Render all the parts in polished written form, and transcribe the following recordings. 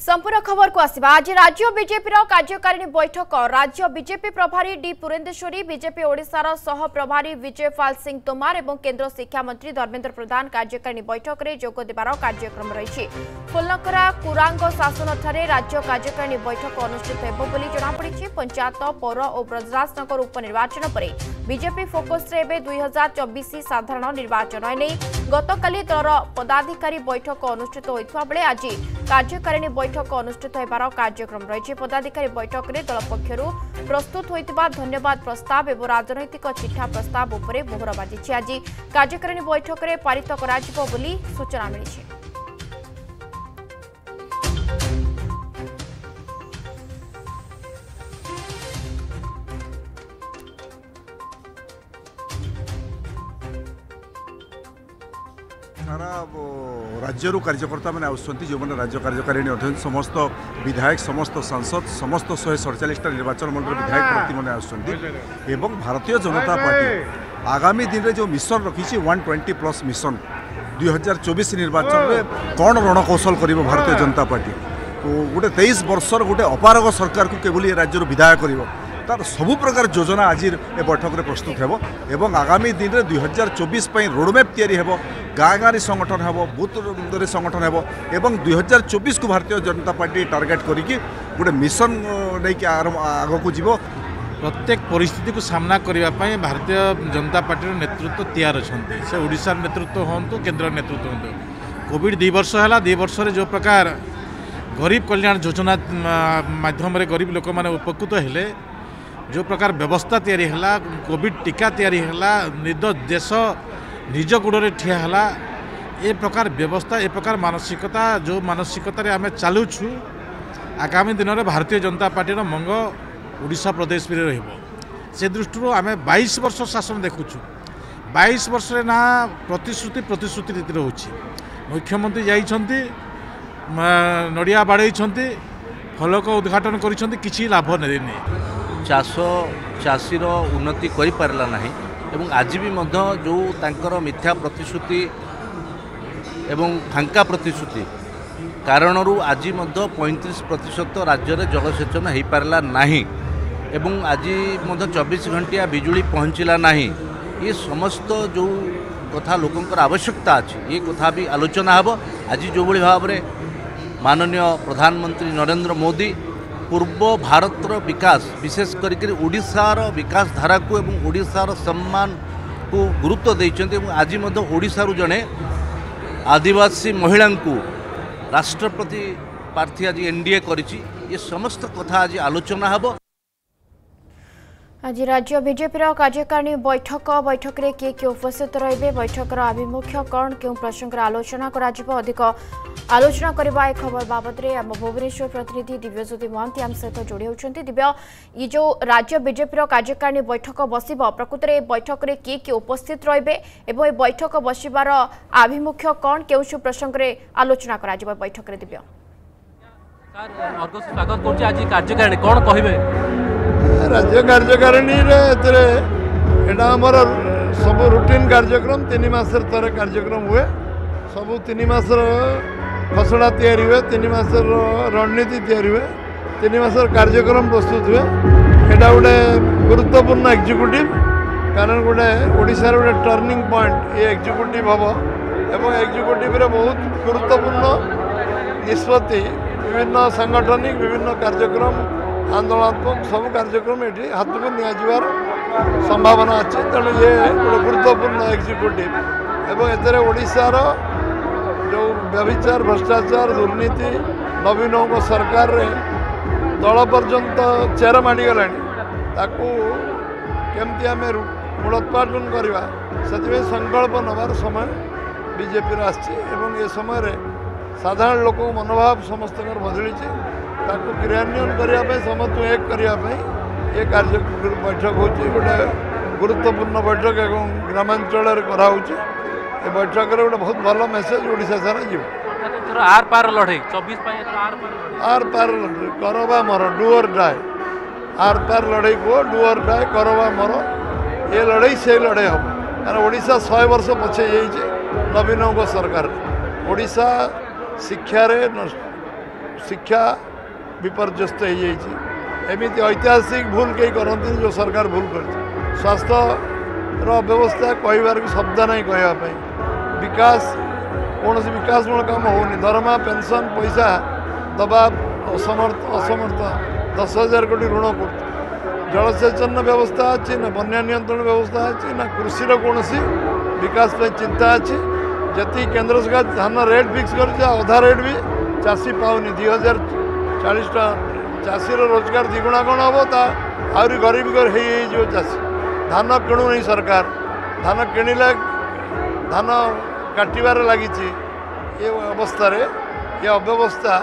संपूर्ण खबर को आसिबा आज राज्य बीजेपी कार्यकारिणी बैठक राज्य बीजेपी प्रभारी डी पुरेंदेश्वरी बीजेपी ओडिशार सह प्रभारी विजयपाल सिंह तोमार और केंद्र शिक्षा मंत्री धर्मेंद्र प्रधान कार्यकारिणी बैठक में जोग देवार कार्यक्रम रही। फुलनखरा कुरांग शासन ठारे राज्य कार्यकारिणी बैठक अनुष्ठित होबोली जଣାपड़ी। पंचायत पौर और ब्रजराजनगर उपनिर्वाचन पर बीजेपी फोकस रे 2024 साधारण निर्वाचन एने गतकाली दलर पदाधिकारी बैठक अनुष्ठित होता बेले आज कार्यकारिणी बैठक अनुष्ठित होबार कार्यक्रम रही। पदाधिकारी बैठक में दल पक्षर प्रस्तुत होता धन्यवाद प्रस्ताव और राजनैतिक चिठा प्रस्ताव उपरे मोहर बाजी। आज कार्यकारिणी बैठक में पारित करा सूचना मिली। सारा राज्य कार्यकर्ता मैंने आसुँच जो मैंने राज्य कार्यकारिणी अध्ययन समस्त विधायक समस्त सांसद समस्त 147 निर्वाचन मंडल विधायक प्रति मैंने आसुँच भारतीय जनता पार्टी आगामी दिन में जो मिशन रखी 120+ मिशन 2024 निर्वाचन में कौन रणकौशल कर भारतीय जनता पार्टी गोटे 23 वर्षर गोटे अपारग सरकार को केवल राज्य विधायक कर तार सबु प्रकार योजना आज बैठक में प्रस्तुत हो एवं आगामी दिन में 2024 रोडमैप तैयारी हो गाँ गाँव संगठन हो बूथ संगठन हो एवं 2024 को भारतीय जनता पार्टी टार्गेट करके गोटे मिशन नहीं आग को जीव प्रत्येक परिस्थिति को सामना करने भारतीय जनता पार्टी नेतृत्व तैयार अच्छा से ओडिशा नेतृत्व हूँ केंद्र नेतृत्व हूँ। कोविड 2 वर्ष है 2 वर्ष जो प्रकार गरीब कल्याण योजना माध्यम गरीब लोक मैंने उपकृत हेले जो प्रकार व्यवस्था तैयारी है कोविड टीका तैयारी है निज देश निज गोड़े ठिया है ए प्रकार व्यवस्था ए प्रकार मानसिकता जो मानसिकतार आम चलुछु आगामी दिन में भारतीय जनता पार्टी मंग ओडिशा प्रदेश में से दृष्टि आम 22 वर्ष शासन देखुछु 22 वर्ष ना प्रतिश्रुति रीति रोचे मुख्यमंत्री जाइछंती नड़िया बाड़े फलक उद्घाटन करिछंती किछि लाभ नहीं चाषीर उन्नति करि पारला नाही एवं आज भी मध्य जो तांकर मिथ्या प्रतिश्रुति एवं फांका प्रतिश्रुति कारण आज 35% राज्य में जलसेचन हो पारला नाही एवं आज 24 घंटिया बिजुली पहुँचला नाही ये समस्त जो कथा लोकंकर आवश्यकता अच्छी ये कथा भी आलोचना हम आज जो भाव में माननीय प्रधानमंत्री नरेंद्र मोदी पूर्व भारतर विकास विशेष करके ओडिशार विकास धारा को एवं ओडिशार सम्मान को गुरुत्व देइछन्ते एवं आज ओडिशारू जड़े आदिवासी महिला को राष्ट्रपति प्रार्थी आज एनडीए करिछि ये समस्त कथा आज आलोचना हम। आज राज्य बीजेपी कार्यकारिणी बैठक में किए उपस्थित रहे बैठकर आभिमुख्य कौन क्यों प्रसंग आलोचना अधिक आलोचना करने खबर बाबद में आम भुवनेश्वर प्रतिनिधि दिव्यज्योति महांती आम सहित जोड़ी होती। दिव्य ये जो राज्य बीजेपी कार्यकारिणी बैठक बस प्रकृत में बैठक में किए उपस्थित रहे बैठक बसबार आभिमुख्य कौन क्यों प्रसंग आलोचना कर बैठक में दिव्य स्वागत कर आज कार्यकारिणी कौन कहे राज्य कार्यकारिणी सब रूटीन कार्यक्रम 3 मास थरे कार्यक्रम हुए सब 3 मास खसड़ा तैयारी हुए 3 मास रणनीति तैयारी हुए 3 मास कार्यक्रम प्रस्तुत हुए यहाँ गोटे गुरुत्वपूर्ण एग्जीक्यूटिव कारण गोटे ओडिशार गोटे टर्निंग पॉइंट ये एग्जीक्यूटिव हम एवं एग्जीक्यूटिव बहुत गुरुत्वपूर्ण निष्पत्ति विभिन्न सांगठनिक विभिन्न कार्यक्रम आंदोलनात्मक सब कार्यक्रम ये हाथ को नियार संभावना अच्छी तेणु ये गोटे गुरुत्वपूर्ण एग्जीक्यूटिव एवं एतरे ओडिशार जो व्यभिचार भ्रष्टाचार दुर्नीति नवीनों को सरकार रे दल पर्यंत चेर माड़गला केमती आम मूलोत्पाटन करवा से संकल्प नवार समय बीजेपी आसम ये समय साधारण लोक मनोभाव समस्त बदली क्रियान्वयन करने समस्त एक करने ये कार्य बैठक हो गोटे गुरुत्वपूर्ण बैठक एवं ग्रामांचल कराऊँच ये बैठक में गोटे बहुत भल मेसेज ओडिशा सारा जीव आर पार लड़े 24 आर पार करवा मर डुअर डाए आर पार लड़े को डुअर डाए करवा मर ये लड़े से लड़े हम कारण ओडिशा 100 वर्ष पछे जाइए नवीनों को सरकार ओडिशा शिक्षा शिक्षा विपर्यस्त हो जाइए एमती ऐतिहासिक भूल कहीं करती जो सरकार भूल कर स्वास्थ्य व्यवस्था कहबार भी शब्द नहीं कहवाई विकास कौन विकासमूलक काम होनी दरमा पेंशन पैसा दबा असमर्थ 10,000 कोटी ऋण कर जलसेचन व्यवस्था अच्छी ना बन्या नियंत्रण व्यवस्था अच्छी ना कृषि कौन विकास पे चिंता अच्छी जी केंद्र सरकार धान रेट फिक्स कर अधा रेट भी चाषी पाऊनी 2040 टा चाषी रोजगार द्विगुणा कौन हम आहरी गरीब हो चाषी धान किणु नहीं सरकार धान किणिले धान काटबार लगी ये अवस्था ये अव्यवस्था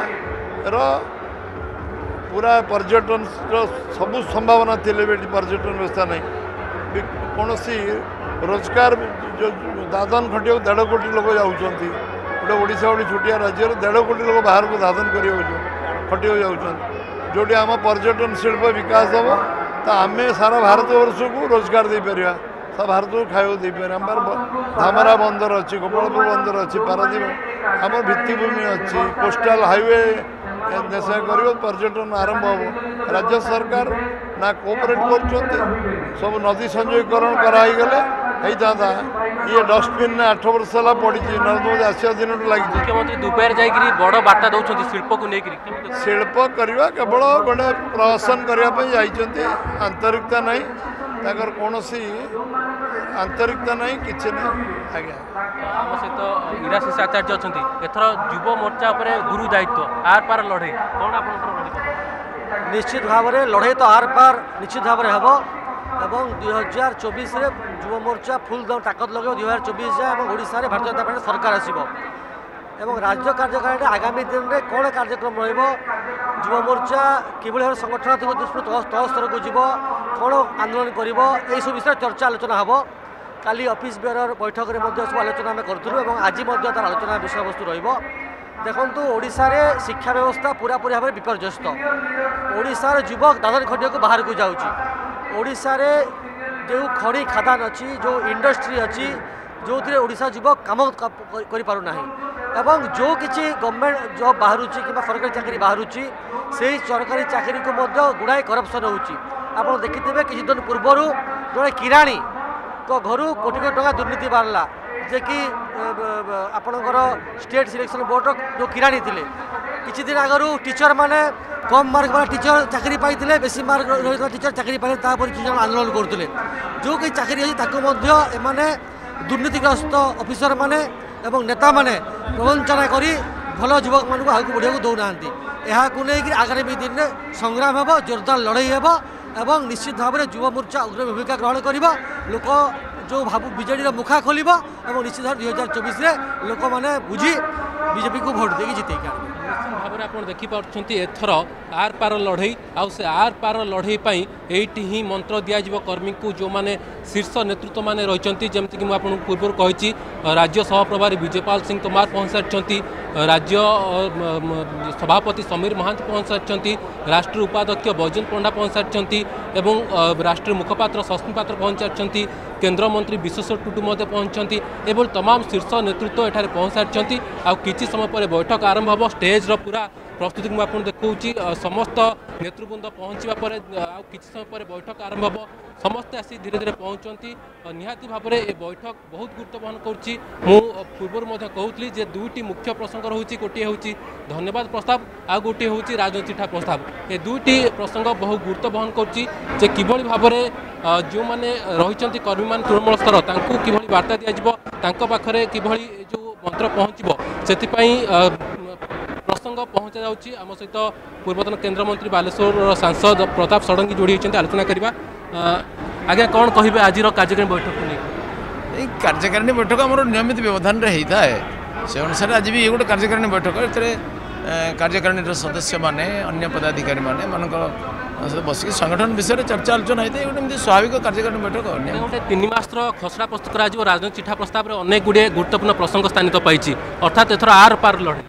पूरा पर्यटन सबू संभावना थी पर्यटन व्यवस्था नहीं कौन रोजगार जो दादन खटिया 1.5 कोटी लोक जाऊँगी गोटे ओडिशा भली छोटिया राज्य 1.5 कोटी लोक बाहर को दादन खटिया जाऊँगी जोटी आम पर्यटन शिल्प विकास हम तो आम सारा भारत वर्ष को रोजगार दे पार सारा भारत को खाया दे पार आम धामरा बंदर अच्छी गोपालपुर बंदर अच्छी पारादीप आम भित्तिभूमि अच्छी कोस्टाल हाईवे देश कर पर्यटन आरंभ हम राज्य सरकार ना कोऑपरेट कर सब नदी संयोगीकरण कराईगले होता ये डस्टबिन 8 वर्ष है पड़ी नरेंद्र मोदी आसिया दिन लगी मुख्यमंत्री दुबई जाकरी बड़ बार्ता दौरान शिल्प को लेकर शिल्प करवा केवल गोटे प्रहसन करने आंतरिकता नहीं ताकर कौन आंतरिकता नहीं किसी ना आज्ञा आम सहित इराशिष आचार्य अच्छा एथर युव मोर्चा गुरु दायित्व आर पार लड़े कौन आप निश्चित भाव में लड़े तो आर पार निश्चित भाव में हम एवं 2024 युव मोर्चा फुल दम ताकत लगे 2024 जाए ओडिशा रे भारतीय जनता पार्टी सरकार आसीबो एवं राज्य कार्यकारिणी आगामी दिन में कौन कार्यक्रम रुव मोर्चा किभली भाव संगठनात्मक दृष्टि तह स्तर को जीव कौन आंदोलन कर सब विषय चर्चा आलोचना हम काली ऑफिस बेयर बैठक में सब आलोचना आम करूँ आज तार आलोचना विषय वस्तु देखु ओडिशा रे शिक्षा व्यवस्था पूरापूरी भाव में विपर्यस्त ओडिशार युवक दादन खटिया को बाहर को जाऊँगी ओडिशा रे जो खड़ी खादान अच्छी जो इंडस्ट्री अच्छी जो थी ओडिशा युवक काम कर पारुना एवं जो किसी गवर्नमेंट जॉब बाहर कि सरकारी चाकरी बाहर से सरकारी चाकरी को गुड़ाए करप्शन हो देखिथे किसी दिन पूर्वर जड़े किराणी तो घर कोटी कोटी टका दुर्नीति बाहरला जे कि आपणकर स्टेट सिलेक्शन बोर्ड जो किराणी थे किसी दिन आगु टीचर माने कम मार्क वाला टीचर चाकरी पाई बेसी मार्क रही टीचर चाकरी पाए किसी जन आंदोलन करते जो कहीं चाकरी अच्छी दुर्नीतिग्रस्त ऑफिसर माने एवं नेता माने प्रवंचना करी भल युवक मानक आगे बढ़िया दौना यहाँ नहीं आगामी दिन में संग्राम हे जोरदार लड़ई हे एवं निश्चित भाव में युव मोर्चा अग्रणी भूमिका ग्रहण कर लोक जो भाव बीजेडी मुखा खोल निश्चित भाव 2024 लोक मैंने बुझी बीजेपी को भोट देगी जिते भाव में आप देखिपुं एथर आर पार लड़ई से आर पार लड़ई ये ही मंत्र दिज्व कर्मी को जो मैंने शीर्ष नेतृत्व मैंने रही जमीक मुझे पूर्व कही राज्य सहप्रभारी विजयपाल सिंह तोमार पहुँच सारी राज्य सभापति समीर महांती पहुँच सारी राष्ट्रीय उपाध्यक्ष बैजयंत पंडा पहुँच सारी राष्ट्रीय मुखपात्र सस्मित पात्र पहुँच सारी केंद्र मंत्री विश्वेश्वर टुडू पहुँचती एवं तमाम शीर्ष नेतृत्व एठारे पहुँच सारी किसी समय पर बैठक आरंभ हम स्टेज पूरा प्रस्तुति को आपको देखा समस्त नेतृवृंद पहुँचा पर किसी समय पर बैठक आरंभ हम समस्ते आसी धीरे धीरे पहुँचती निहाती भाव में ये बैठक बहुत गुरुत्व बहन करुँची पूर्व कहूली जे दुईटी मुख्य प्रसंग रोचे गोटे हूँ धन्यवाद प्रस्ताव आ गोटे हूँ राजनीति चिठा प्रस्ताव ये दुईटी प्रसंग बहुत गुरुत्व बहन करुँची जे किभली भाव में जो मैंने रही कर्मी मान तृणमूल स्तर कि बार्ता दिज्व पाखे किभली जो मंत्र पहुँचब से प्रसंग पहुँचा जाऊँगी आम सहित पूर्वतन केन्द्रमंत्री बालेश्वर सांसद प्रताप षडंगी जोड़ी होती आलोचना करवा आज्ञा कौन कहे आज कार्यक्रम बैठक को नहीं कार्यकारिणी बैठक आम नियमित व्यवधान होता है से अनुसार आज भी ये गोटे कार्यकारिणी बैठक कार्यकारिणी सदस्य मैंने अन्य पदाधिकारी मैंने मान बसिक संगठन विषय चर्चा आलोचना होता है गोटे स्वाभाविक कार्यकारिणी बैठक गोटे 3 मासर खसड़ा प्रस्तुत कर राजनीति चिठा प्रस्ताव में अनेक गुड़े गुरुत्वपूर्ण प्रसंग स्थानित पाई अर्थात एथर आर पार लड़े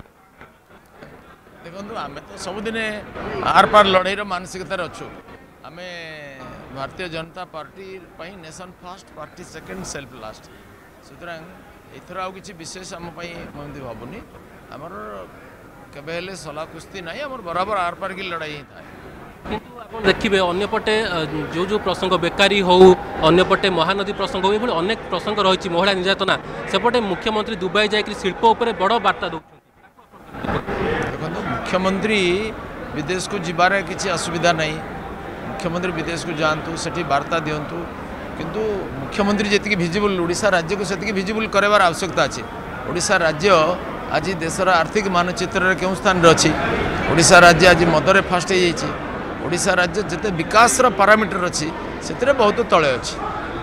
देखो आम तो सबुदिन आर पार लड़ई मानसिकतार अच्छु आम Bharatiya Janata Party nation first party second self last सुतरां एथर आउ किसी विशेष आम भावुनी आमर केबे सला कुश्ती नहीं आम बराबर आर पार की लड़ाई ही था। किंतु आप देखिए अन्यपटे जो जो प्रसंग बेकारी हो अन्यपटे महानदी प्रसंग हो ये अनेक प्रसंग रही महिला निर्यातना सेपटे मुख्यमंत्री दुबई जाकर शिल्प उपर बड़ बार्ता दौरान देखो मुख्यमंत्री विदेश को जीवार किसी असुविधा नहीं मुख्यमंत्री विदेश को जातु से बार्ता दिंतु किंतु मुख्यमंत्री जी भिजिबल ओडिशा राज्य को से भिजिबल करार आवश्यकता अच्छी। ओडिशा राज्य आज देशर आर्थिक मानचित्र क्यों स्थान अच्छी ओडिशा राज्य आज मदरे फास्ट हो ओडिशा राज्य जिते विकास पारामीटर अच्छी से बहुत तले अच्छी।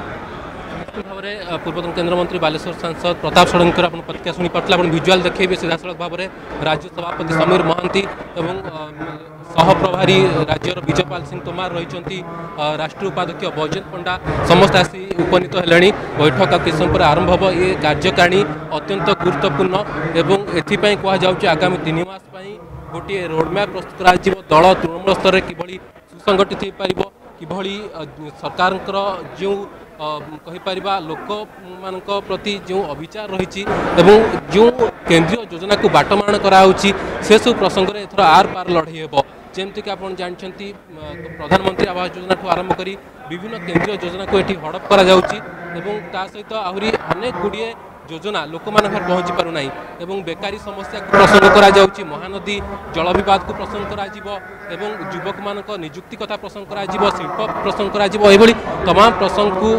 भाव में पूर्वतन केन्द्रमंत्री बालेश्वर सांसद प्रताप षडंगर आप प्रतिक्रिया शुणी पार्थे आप भिजुआल देखिए सीधा सड़क भाव में राज्य सभापति समीर महांती एवं सहप्रभारी राज्यर विजयपाल सिंह तोमार रही राष्ट्रीय उपाध्यक्ष बैजयंत पंडा समस्त आसी उपनीत है। बैठक किस समय पर आरंभ हो ये कार्यकारिणी अत्यंत गुरुत्वपूर्ण एवं एथिपाई कहुच्छे आगामी 3 मास गोटे रोडमैप प्रस्तुत करा दल तृणमूल स्तर में किभली सुसंगठित हो पार किभली सरकार जो कहीपर लोक मान प्रति जो अविचार रही जो केंद्रीय योजना को बाटमारण कराऊँगी से सब प्रसंग में एथर आर पार लड़े हे जमती आप जानते प्रधानमंत्री आवास योजना ठूँ आरंभ कर विभिन्न केंद्रीय योजना को ये हड़प करा सहित आहरी अनेक गुड़िए योजना लोक मान पहुँची पारना एवं बेकारी समस्या को प्रसंग करा महानदी जल विवाद को प्रसंग करा युवक मान निजुक्ति कथा प्रसंग करा शिल्प प्रसंग करा तमाम प्रसंग को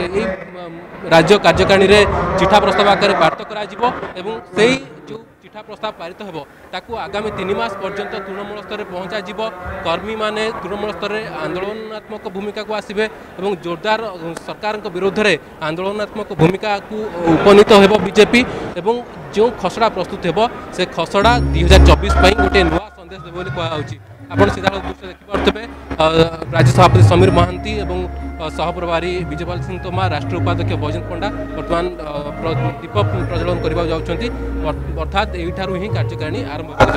राज्य कार्यकारिणी में चिठा प्रस्ताव आकार पारित करा से जो चिठा प्रस्ताव पारित हो ताकू आगामी 3 मास पर्यंत तृणमूल स्तर में पहुँचा कर्मी माने तृणमूल स्तर में आंदोलनात्मक भूमिका को आसबे एवं जोरदार सरकार विरोध में आंदोलनात्मक भूमिका को उपनीत हो बीजेपी एवं जो खसड़ा प्रस्तुत हो से खसड़ा 2024 गोटे नुआ संदेश देव बोली कहुच्छी। आप सीधा दृश्य देखिपे राज्य सभापति समीर महांती एवं सहप्रभारी विजयपाल सिंह तोमार राष्ट्रीय उपाध्यक्ष बैजयंत पंडा बर्तमान दीप प्रज्वलन करने जाउछंती अर्थात एठारु ही कार्यकारिणी आरंभ कर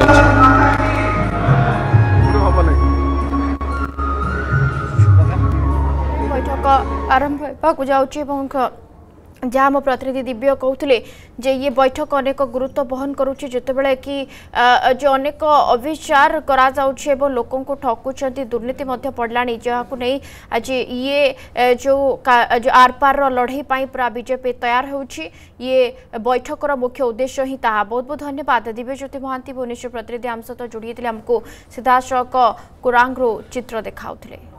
बैठक आरंभ होगा जाऊँ जहाँ मो प्रतिनिधि दिव्य कहते जे ये बैठक अनेक गुरुत्व बहन करुच्ची जितेबाला कि जो अनेक अविचार करा जाउछे एवं लोकों को ठकुचंती दुर्नीति मध्य पड़ला जहाँ नहीं आज ये जो आर पार लड़ई पूरा बीजेपी तैयार होउछि ये बैठकर मुख्य उद्देश्य ही ताहा। बहुत बहुत धन्यवाद दिव्यज्योति महांती भुवनेश्वर प्रतिनिधि आम सहित जोड़ी आमको सीधा सड़क कुरांगरू चित्र देखाउथिले।